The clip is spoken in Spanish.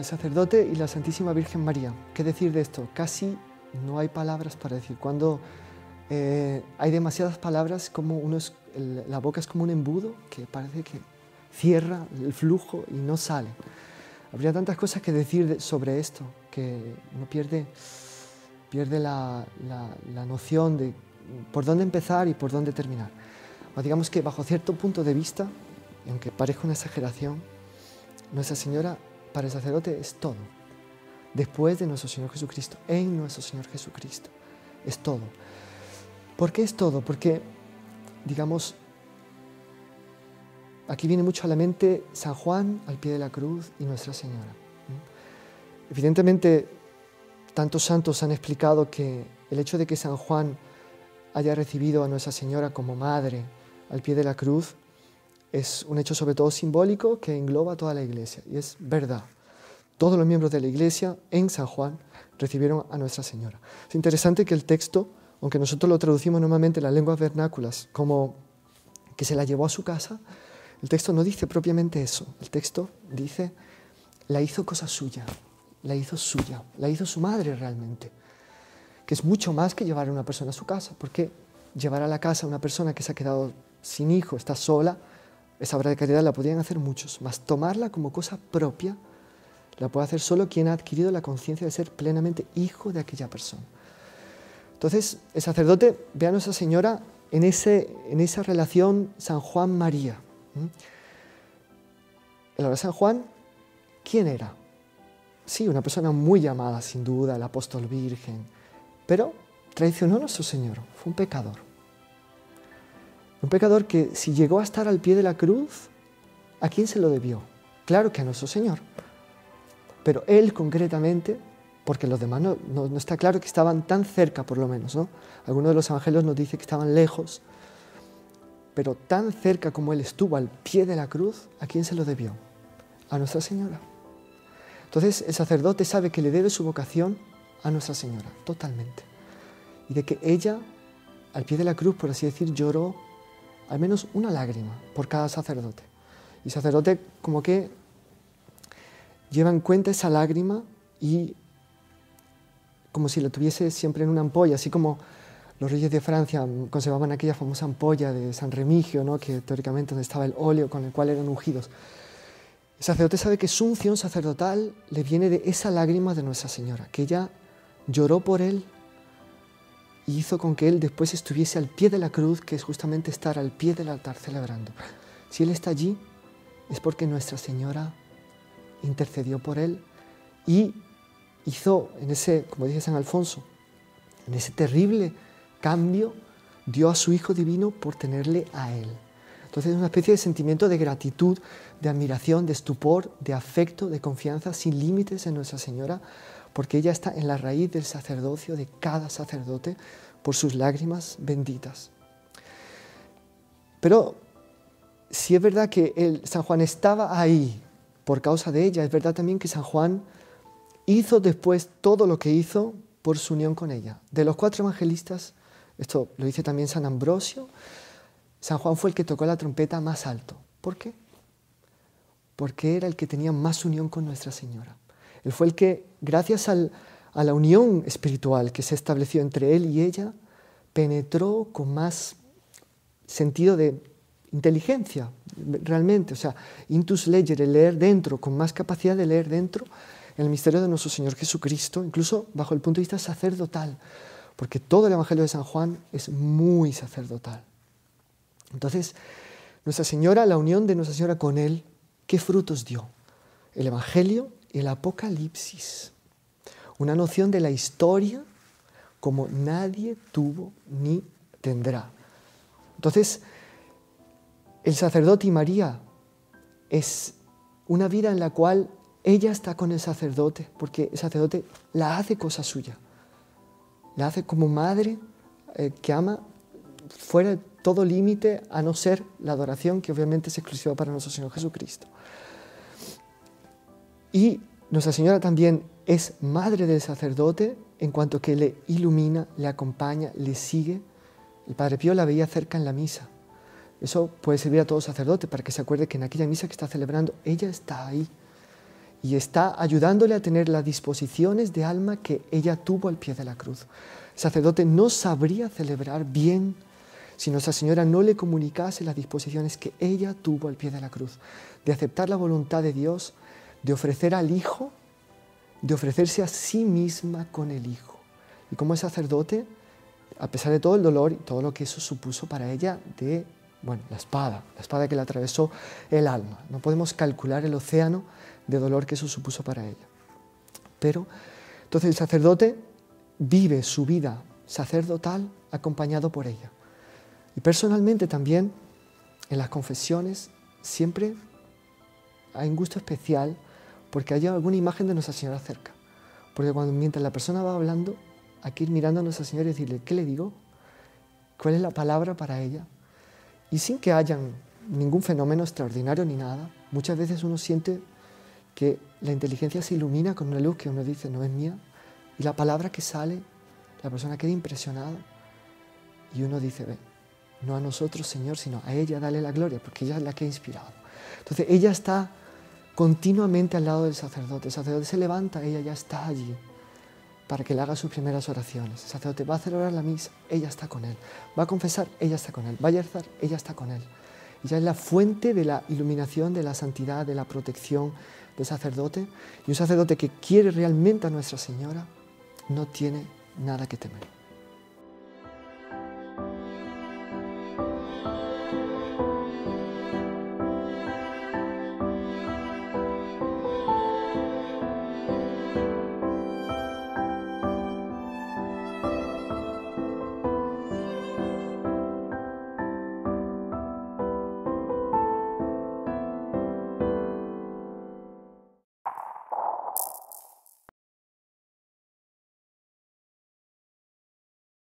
el sacerdote y la Santísima Virgen María. ¿Qué decir de esto? Casi no hay palabras para decir. Cuando hay demasiadas palabras, la boca es como un embudo que parece que cierra el flujo y no sale. Habría tantas cosas que decir sobre esto, que uno pierde la noción de por dónde empezar y por dónde terminar. O digamos que bajo cierto punto de vista, y aunque parezca una exageración, Nuestra Señora para el sacerdote es todo. Después de nuestro Señor Jesucristo, en nuestro Señor Jesucristo, es todo. ¿Por qué es todo? Porque, digamos, aquí viene mucho a la mente San Juan al pie de la cruz y Nuestra Señora. Evidentemente, tantos santos han explicado que el hecho de que San Juan haya recibido a Nuestra Señora como madre al pie de la cruz es un hecho sobre todo simbólico que engloba a toda la Iglesia, y es verdad. Todos los miembros de la Iglesia en San Juan recibieron a Nuestra Señora. Es interesante que el texto, aunque nosotros lo traducimos normalmente en las lenguas vernáculas como que se la llevó a su casa, el texto no dice propiamente eso. El texto dice, la hizo cosa suya, la hizo suya, la hizo su madre realmente, que es mucho más que llevar a una persona a su casa, porque llevar a la casa a una persona que se ha quedado sin hijo, está sola, esa obra de caridad la podrían hacer muchos, mas tomarla como cosa propia la puede hacer solo quien ha adquirido la conciencia de ser plenamente hijo de aquella persona. Entonces, el sacerdote ve a Nuestra Señora en esa relación San Juan-María. El San Juan, ¿quién era? Sí, una persona muy llamada, sin duda, el apóstol virgen, pero traicionó a nuestro Señor, fue un pecador. Un pecador que si llegó a estar al pie de la cruz, ¿a quién se lo debió? Claro que a nuestro Señor. Pero él concretamente, porque los demás no está claro que estaban tan cerca por lo menos, ¿no? Algunos de los evangelios nos dicen que estaban lejos, pero tan cerca como él estuvo al pie de la cruz, ¿a quién se lo debió? A Nuestra Señora. Entonces el sacerdote sabe que le debe su vocación a Nuestra Señora, totalmente. Y de que ella, al pie de la cruz, por así decir, lloró al menos una lágrima por cada sacerdote. Y el sacerdote como que lleva en cuenta esa lágrima y como si la tuviese siempre en una ampolla, así como los reyes de Francia conservaban aquella famosa ampolla de San Remigio, ¿no? Que teóricamente donde estaba el óleo con el cual eran ungidos. El sacerdote sabe que su unción sacerdotal le viene de esa lágrima de Nuestra Señora, que ella lloró por él y hizo con que él después estuviese al pie de la cruz, que es justamente estar al pie del altar celebrando. Si él está allí, es porque Nuestra Señora intercedió por él y hizo en ese, como dice San Alfonso, en ese terrible cambio, dio a su Hijo Divino por tenerle a él. Entonces es una especie de sentimiento de gratitud, de admiración, de estupor, de afecto, de confianza sin límites en Nuestra Señora, porque ella está en la raíz del sacerdocio de cada sacerdote por sus lágrimas benditas. Pero si es verdad que San Juan estaba ahí por causa de ella, es verdad también que San Juan hizo después todo lo que hizo por su unión con ella. De los 4 evangelistas, esto lo dice también San Ambrosio, San Juan fue el que tocó la trompeta más alto. ¿Por qué? Porque era el que tenía más unión con Nuestra Señora. Él fue el que, gracias a la unión espiritual que se estableció entre él y ella, penetró con más sentido de inteligencia, realmente, o sea, intus legere, leer dentro, con más capacidad de leer dentro el misterio de nuestro Señor Jesucristo, incluso bajo el punto de vista sacerdotal, porque todo el Evangelio de San Juan es muy sacerdotal. Entonces, Nuestra Señora, la unión de Nuestra Señora con él, ¿qué frutos dio? El Evangelio y el Apocalipsis. Una noción de la historia como nadie tuvo ni tendrá. Entonces, el sacerdote y María es una vida en la cual ella está con el sacerdote, porque el sacerdote la hace cosa suya. La hace como madre que ama fuera de todo límite, a no ser la adoración, que obviamente es exclusiva para nuestro Señor Jesucristo. Y Nuestra Señora también es madre del sacerdote en cuanto que le ilumina, le acompaña, le sigue. El Padre Pío la veía cerca en la misa. Eso puede servir a todo sacerdote para que se acuerde que en aquella misa que está celebrando, ella está ahí. y está ayudándole a tener las disposiciones de alma que ella tuvo al pie de la cruz. El sacerdote no sabría celebrar bien si Nuestra Señora no le comunicase las disposiciones que ella tuvo al pie de la cruz, de aceptar la voluntad de Dios, de ofrecer al Hijo, de ofrecerse a sí misma con el Hijo. Y como sacerdote, a pesar de todo el dolor y todo lo que eso supuso para ella, la espada que le atravesó el alma. No podemos calcular el océano de dolor que eso supuso para ella. Pero, entonces el sacerdote vive su vida sacerdotal acompañado por ella. Y personalmente también, en las confesiones, siempre hay un gusto especial porque hay alguna imagen de Nuestra Señora cerca. Porque mientras la persona va hablando, hay que ir mirando a Nuestra Señora y decirle, ¿qué le digo? ¿Cuál es la palabra para ella? Y sin que haya ningún fenómeno extraordinario ni nada, muchas veces uno siente que la inteligencia se ilumina con una luz que uno dice, no es mía, y la palabra que sale, la persona queda impresionada, y uno dice, ve, no a nosotros, Señor, sino a ella dale la gloria, porque ella es la que ha inspirado. Entonces ella está continuamente al lado del sacerdote. El sacerdote se levanta, ella ya está allí para que le haga sus primeras oraciones. El sacerdote va a celebrar la misa, ella está con él. Va a confesar, ella está con él. Va a rezar, ella está con él. Ella es la fuente de la iluminación, de la santidad, de la protección del sacerdote. Y un sacerdote que quiere realmente a Nuestra Señora no tiene nada que temer.